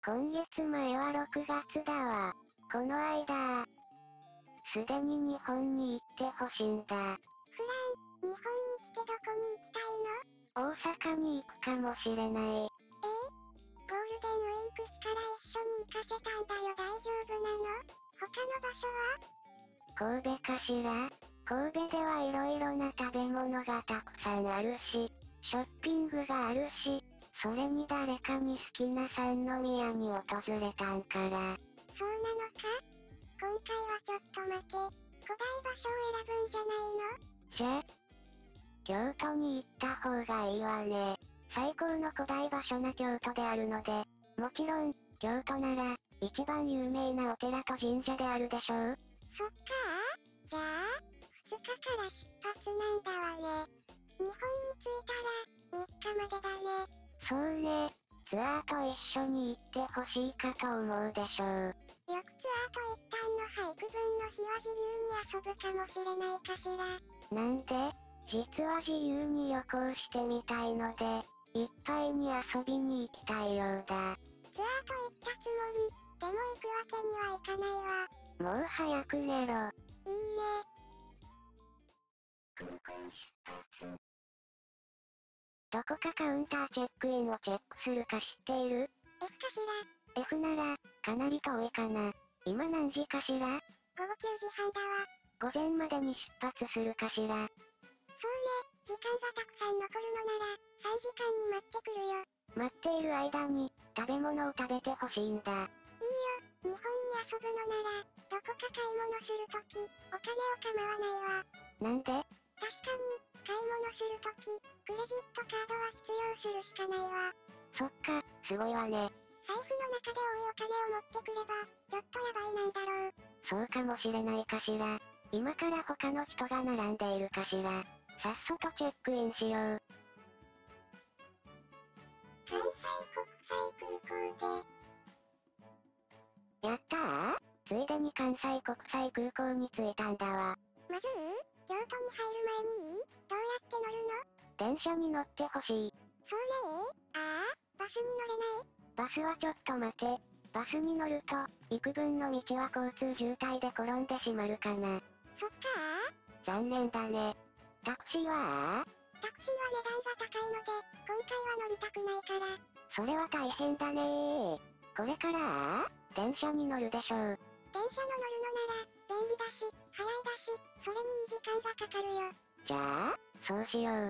今月前は6月だわ。この間、すでに日本に行ってほしいんだ。 フラン、日本に来てどこに行きたいの？ 大阪に行くかもしれない。 ゴールデンウィークしから一緒に行かせたんだよ。大丈夫なの？他の場所は？ 神戸かしら？神戸では色々な食べ物がたくさんあるし、ショッピングがあるし、それに誰かに好きな三宮に訪れたんから。 そうなのか？今回はちょっと待て。古代場所を選ぶんじゃないの？ じゃ、京都に行った方がいいわね。最高の古代場所な京都であるので、もちろん、京都なら、一番有名なお寺と神社であるでしょう？ そっかー。じゃあ、2日から出発なんだわね。日本に着いたら、3日までだね。 そうね。ツアーと一緒に行ってほしいかと思うでしょう。 翌ツアーと一旦の俳句分の日は自由に遊ぶかもしれないかしら。 なんで？実は自由に旅行してみたいので、いっぱいに遊びに行きたいようだ。 ツアーと言ったつもり、でも行くわけにはいかないわ。 もう早く寝ろ。 いいね。 空港出発。どこかカウンターチェックインをチェックするか知っている？ F かしら。 F なら、かなり遠いかな。今何時かしら？ 午後9時半だわ。 午前までに出発するかしら。 そうね、時間がたくさん残るのなら、3時間に待ってくるよ。 待っている間に、食べ物を食べてほしいんだ。 いいよ、日本に遊ぶのなら、どこか買い物するとき、お金を構わないわ。 なんで？ 確かに、買い物するとき、クレジットカードは必要するしかないわ。 そっか、すごいわね。 財布の中で多いお金を持ってくれば、ちょっとやばいなんだろう。 そうかもしれないかしら。今から他の人が並んでいるかしら。さっそとチェックインしよう。 関西国際空港で。 やったー？ついでに関西国際空港に着いたんだわ。 まず京都に入る前にどうやって乗るの？ 電車に乗ってほしい。 そうねバスに乗れない？ バスはちょっと待て。バスに乗ると、幾分の道は交通渋滞で転んでしまるかな。 そっか残念だね。タクシーは？ タクシーは値段が高いので、今回は乗りたくないから。 それは大変だねー。これから電車に乗るでしょう。 電車の乗るのなら、便利だし、早いだし、それにいい時間がかかるよ。 じゃあ、そうしよう。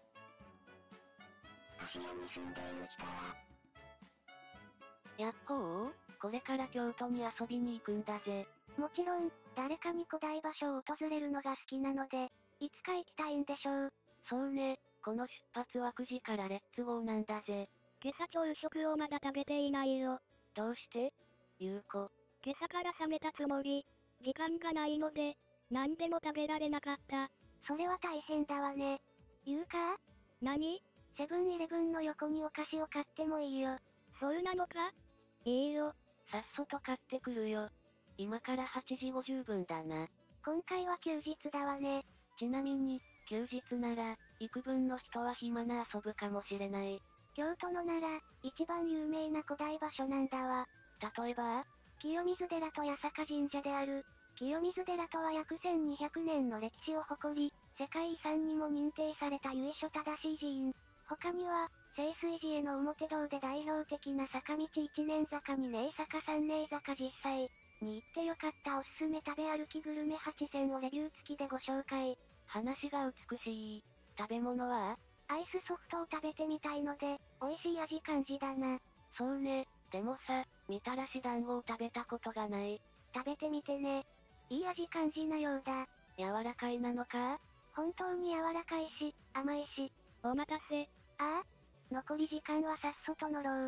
芦屋に住んでいる人は？やっほー、これから京都に遊びに行くんだぜ。 もちろん、誰かに古代場所を訪れるのが好きなので、いつか行きたいんでしょう。 そうね、この出発は9時からレッツゴーなんだぜ。 今朝朝食をまだ食べていないよ。 どうして？ゆうこ。 今朝から冷めたつもり。時間がないので、何でも食べられなかった。 それは大変だわね。言うか？ 何？ セブンイレブンの横にお菓子を買ってもいいよ。 そうなのか？いいよ。 さっそと買ってくるよ。今から8時50分だな。 今回は休日だわね。 ちなみに、休日なら、幾分の人は暇な遊ぶかもしれない。 京都のなら、一番有名な古代場所なんだわ。 例えば？ 清水寺と八坂神社である。清水寺とは約1200年の歴史を誇り、世界遺産にも認定された由緒正しい寺院。他には、清水寺への表堂で代表的な坂道一年坂に名坂三名坂実際に行ってよかったおすすめ食べ歩きグルメ8選をレビュー付きでご紹介。 話が美しい。食べ物は？ アイスソフトを食べてみたいので、美味しい味感じだな。 そうね、でもさ、みたらし団子を食べたことがない。 食べてみてね。いい味感じなようだ。 柔らかいなのか？ 本当に柔らかいし、甘いし。 お待たせ。 残り時間はさっそと乗ろう。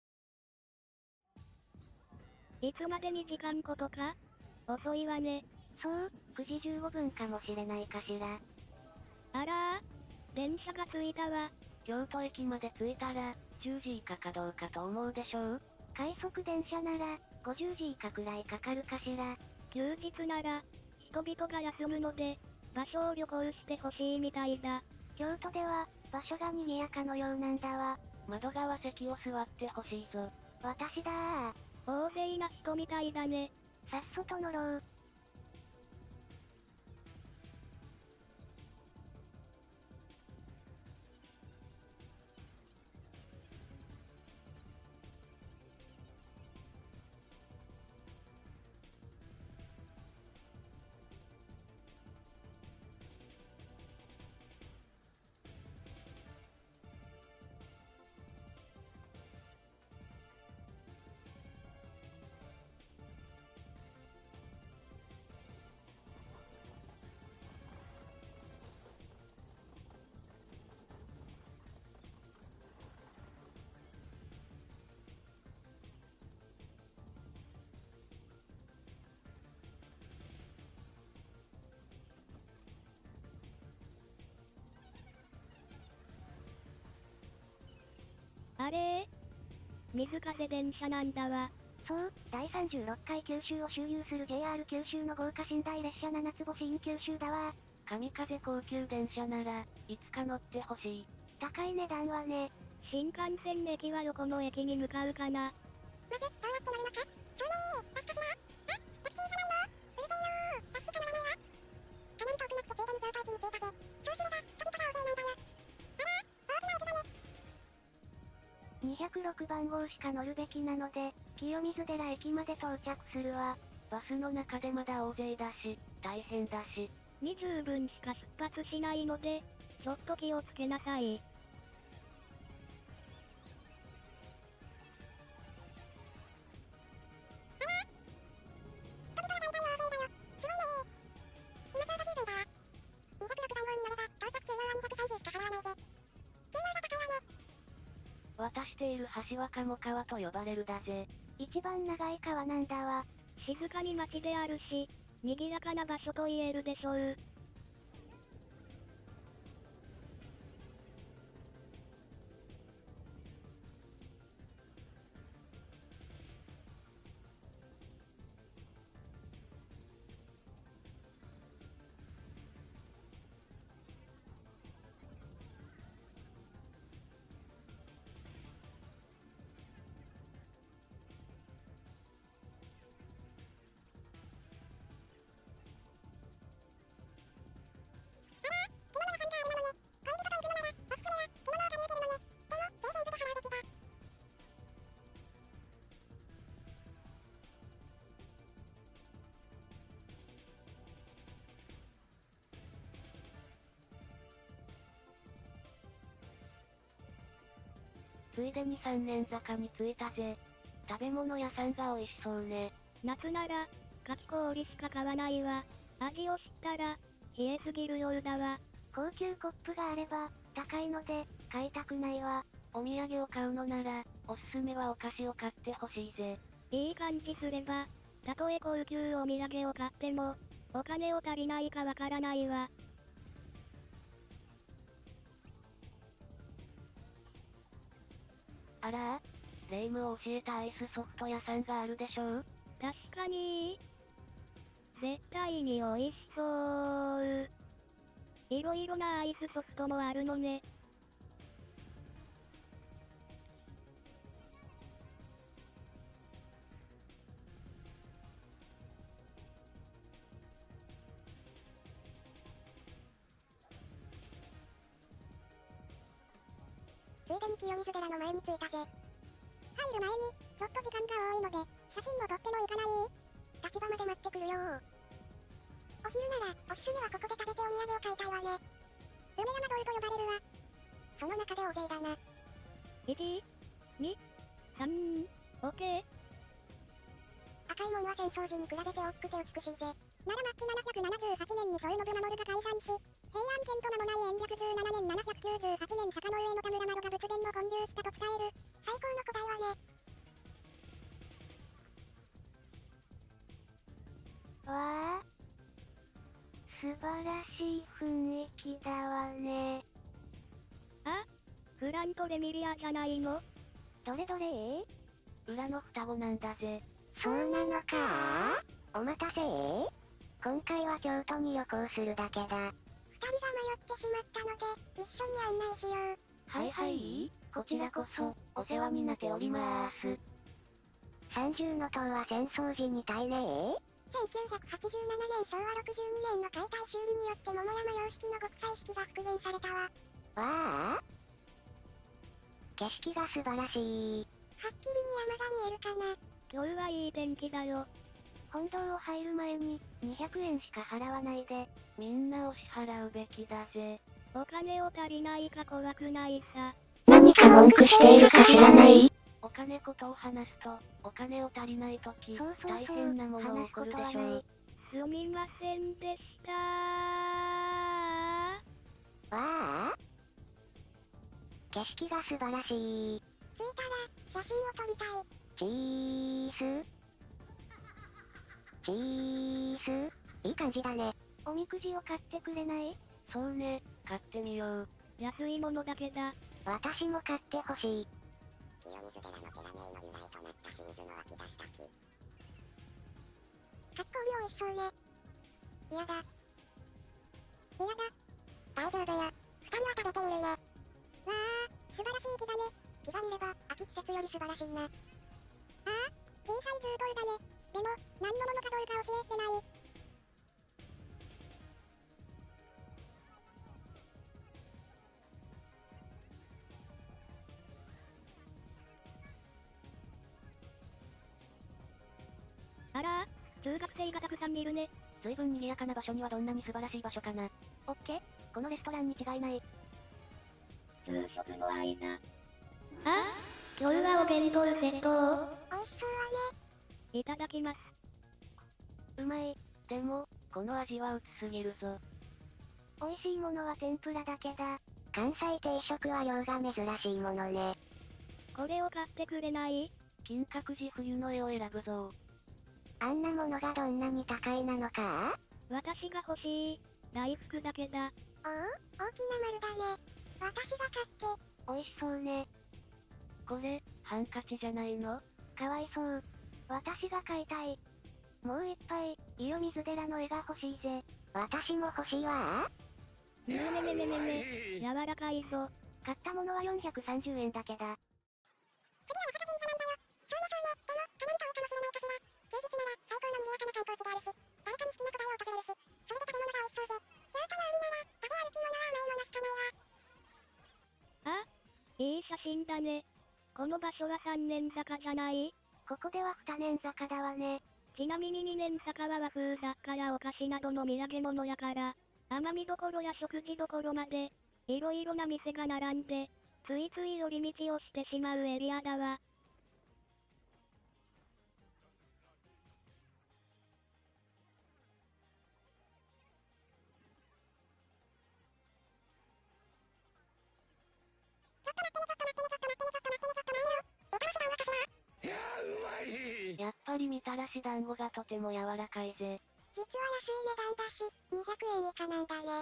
いつまでに時間ことか？遅いわね。 そう、9時15分かもしれないかしら。 あら電車が着いたわ。 京都駅まで着いたら、10時以下かどうかと思うでしょう？ 快速電車なら、50時以下くらいかかるかしら。 休日なら、人々が休むので、場所を旅行してほしいみたいだ。 京都では、場所が賑やかのようなんだわ。 窓側席を座ってほしいぞ。 私だー。 大勢な人みたいだね。 さっそと乗ろう。 あれ水風電車なんだわ。 そう、第36回九州を周遊する JR 九州の豪華寝台列車7つ星 in 九州だわ。 神風高級電車なら、いつか乗ってほしい。 高い値段はね。 新幹線駅はどこの駅に向かうかな。 まず、どうやって乗るのか。そうねー、バスかしら。あ、タクシーじゃないよ。うるせえよー。バスしか乗らないわ。かなり遠くなってついでに京都駅に着いたぜ。そうすれば、人々が大勢なんだよ。あら、大きな駅だね。206番号しか乗るべきなので、清水寺駅まで到着するわ。 バスの中でまだ大勢だし、大変だし。 20分しか出発しないので、ちょっと気をつけなさい。 渡している橋は鴨川と呼ばれるだぜ。 一番長い川なんだわ。 静かに街であるし、賑やかな場所と言えるでしょう。 ついでに三年坂に着いたぜ。食べ物屋さんが美味しそうね。 夏なら、かき氷しか買わないわ。味を知ったら、冷えすぎるようだわ。 高級コップがあれば、高いので、買いたくないわ。 お土産を買うのなら、おすすめはお菓子を買ってほしいぜ。 いい感じすれば、たとえ高級お土産を買っても、お金を足りないかわからないわ。 あらレイムを教えたアイスソフト屋さんがあるでしょう？ 確かに絶対に美味しそう。いろいろなアイスソフトもあるのね。 ついでに清水寺の前に着いたぜ。入る前に、ちょっと時間が多いので、写真も撮ってもいいかない？立場まで待ってくるよー。お昼なら、おすすめはここで食べてお土産を買いたいわね。梅山堂と呼ばれるわ。その中で大勢だな。 1、2、3、オッケー。 赤い門は戦争時に比べて大きくて美しいぜ。奈良末期778年に添信守が開山し、平安遷都間もない延暦17年798年坂の上の田村麻呂が仏殿を建立したと伝える、最高の答えはね。わあ、 素晴らしい雰囲気だわね。 あ？フラントレミリアじゃないの？ どれどれ裏の双子なんだぜ。 そうなのかお待たせ今回は京都に旅行するだけだ。 二人が迷ってしまったので、一緒に案内しよう。 はいはい、こちらこそ、お世話になっておりまーす。30の塔は戦争時に耐えね 1987年昭和62年の解体修理によって桃山様式の極彩式が復元されたわ。 わあ。景色が素晴らしい。 はっきりに山が見えるかな。 今日はいい天気だよ。 本堂を入る前に、200円しか払わないで。 みんなお支払うべきだぜ。 お金を足りないか怖くないさ。 何か文句しているか知らない？お金ことを話すと、お金を足りないとき、大変なもの起こるでしょう。 すみませんでしたわあ。景色が素晴らしい。 着いたら、写真を撮りたい。 チース。チース。いい感じだね。 おみくじを買ってくれない？ そうね、買ってみよう。 安いものだけだ。 私も買ってほしい。 清水寺の寺名の由来となった清水の湧き出した木。かき氷美味しそうね。嫌だ。嫌だ。大丈夫よ。二人は食べてみるね。わあ、素晴らしい木だね。木が見れば、秋季節より素晴らしいな。ああ、小さい銃刀だね。でも、何のものかどうか教えてない。 あら中学生がたくさんいるね。 随分賑やかな場所にはどんなに素晴らしい場所かな。 オッケー、このレストランに違いない。 昼食の間。あ？今日はお弁当セットを。 美味しそうはね。 いただきます。 うまい。 でも、この味は薄すぎるぞ。 美味しいものは天ぷらだけだ。 関西定食は量が珍しいものね。 これを買ってくれない？ 金閣寺冬の絵を選ぶぞ。 あんなものがどんなに高いなのか？ 私が欲しい。大福だけだ。 おお、大きな丸だね。私が買って。美味しそうね。 これ、ハンカチじゃないの？ かわいそう。私が買いたい。もう一杯、清水寺の絵が欲しいぜ。 私も欲しいわねねねねねね。柔らかいぞ。 買ったものは430円だけだ。次は八坂神社なんだよ。そうねそうね。でも、かなり遠いかもしれないかしら。休日なら、最高の賑やかな観光地であるし、誰かに好きな答えを訪れるし、それで食べ物が美味しそうぜ。京都料理なら、食べ歩き物は甘いものしかないわ。 あ？いい写真だね。この場所は三年坂じゃない？ ここでは二年坂だわね。 ちなみに二年坂は和風雑貨やお菓子などの土産物やから、甘味どころや食事どころまで、いろいろな店が並んで、ついつい寄り道をしてしまうエリアだわ。 やっぱりみたらし団子がとても柔らかいぜ。 実は安い値段だし、200円以下なんだね。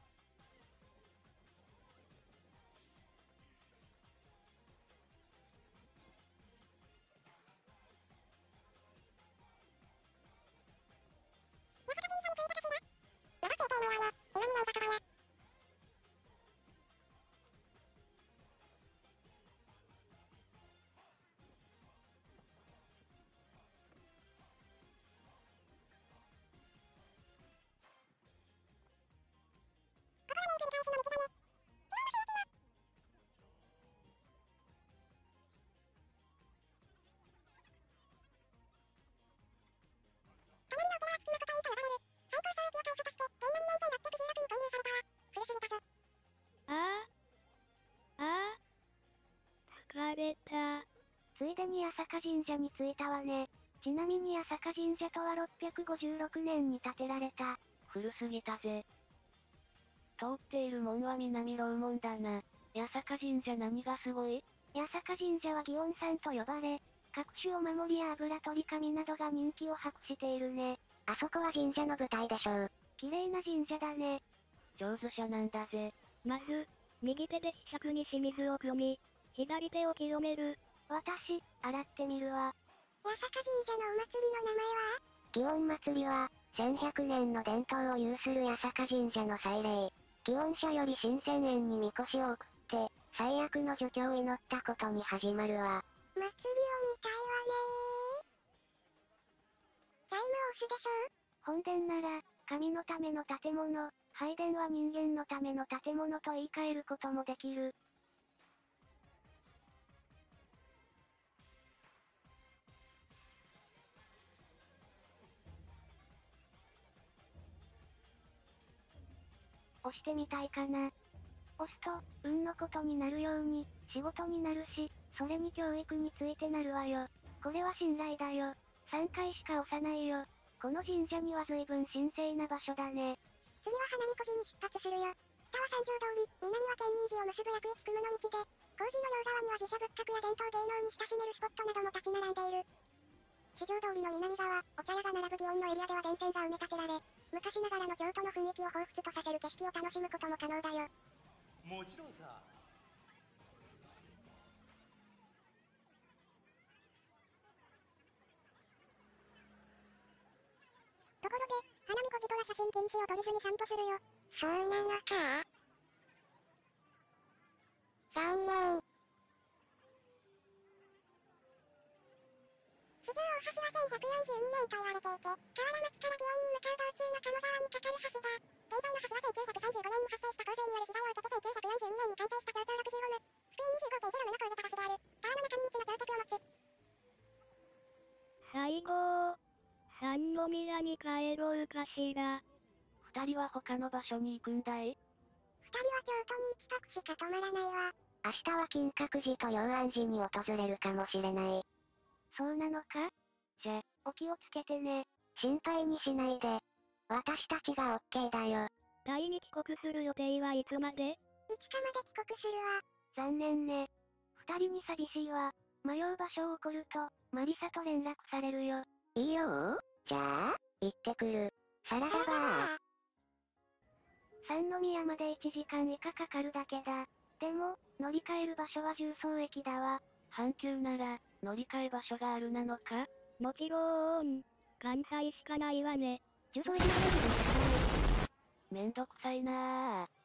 疲れた。 ついでに八坂神社に着いたわね。ちなみに八坂神社とは656年に建てられた。 古すぎたぜ。通っている門は南楼門だな。八坂神社何がすごい？ 八坂神社は祇園山と呼ばれ、各種お守りや油取り紙などが人気を博しているね。 あそこは神社の舞台でしょう。 綺麗な神社だね。 上手者なんだぜ。 まず、右手でひしゃくにし水を汲み、左手を清める。 私、洗ってみるわ。 八坂神社のお祭りの名前は？ 祇園祭りは、1100年の伝統を有する八坂神社の祭礼。祇園社より新鮮園にみこしを送って、最悪の除去を祈ったことに始まるわ。 祭りを見たいわねー。チャイムを押すでしょ？ 本殿なら、神のための建物、拝殿は人間のための建物と言い換えることもできる。押してみたいかな。押すと、運のことになるように、仕事になるし、それに教育についてなるわよ。これは信頼だよ。3回しか押さないよ。この神社には随分神聖な場所だね。 次は花見小路に出発するよ。北は三条通り、南は県民寺を結ぶ薬駅組の道で、工事の両側には自社仏閣や伝統芸能に親しめるスポットなども立ち並んでいる。四条通りの南側、お茶屋が並ぶ祇園のエリアでは電線が埋め立てられ、昔ながらの京都の雰囲気を彷彿とさせる景色を楽しむことも可能だよ。 もちろんさ。 ところで、花見小路とは写真禁止を撮りずに散歩するよ。 そうなのか？残念。 四条大橋は1142年と言われていて、河原町から祇園に向かう道中の鴨川に架かる橋だ。現在の橋は1935年に発生した洪水による被害を受けて1942年に完成した京都65ム。福音25.07個を入れた橋である。川の中に3つの橋脚を持つ。 最後、三宮に帰ろうかしら。 二人は他の場所に行くんだい？ 二人は京都に行きたくしか泊まらないわ。 明日は金閣寺と龍安寺に訪れるかもしれない。 そうなのか？じゃ、お気をつけてね。 心配にしないで。私たちが OK だよ。 タイに帰国する予定はいつまで？ 5日まで帰国するわ。 残念ね。二人に寂しいわ。迷う場所を起こると、マリサと連絡されるよ。 いいよー。じゃあ、行ってくる。サラダバー。 三宮まで1時間以下かかるだけだ。でも、乗り換える場所は重曹駅だわ。 阪急なら、乗り換え場所があるなのか？ もちろん、関西しかないわね。 重曹駅まで行く。 めんどくさいなぁ。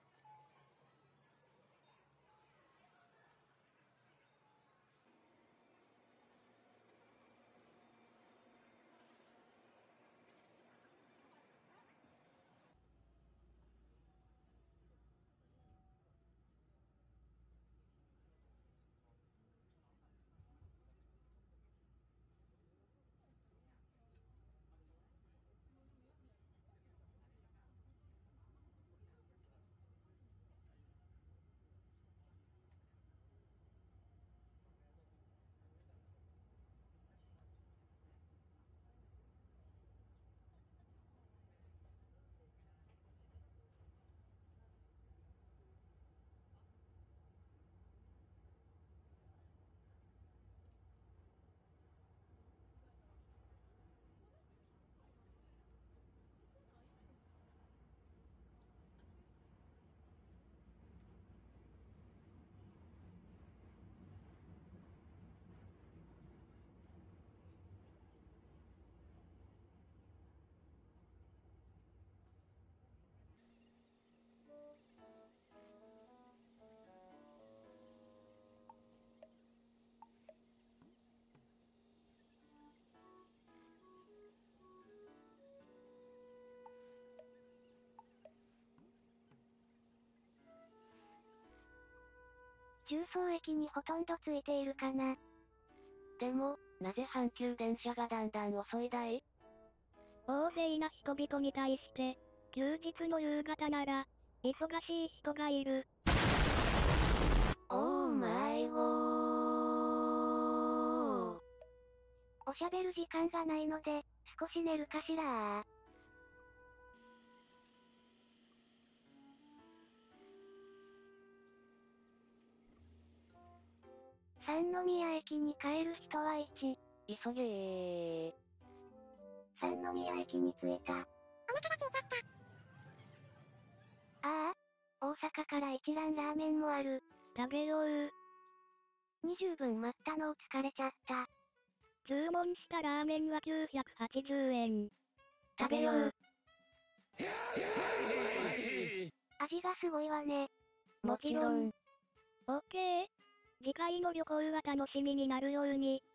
重曹駅にほとんどついているかな。 でも、なぜ阪急電車がだんだん遅いだい？ 大勢な人々に対して、休日の夕方なら、忙しい人がいる。 オーマイゴー。 おしゃべる時間がないので、少し寝るかしら。三宮駅に帰る人は1。 急げー。 三宮駅に着いた。 お腹が空いちゃった。 ああ、大阪から一蘭ラーメンもある。 食べよう。 20分待ったのを疲れちゃった。 注文したラーメンは980円。 食べよう。味がすごいわね。 もちろん。オッケー。次回の旅行は楽しみになるように。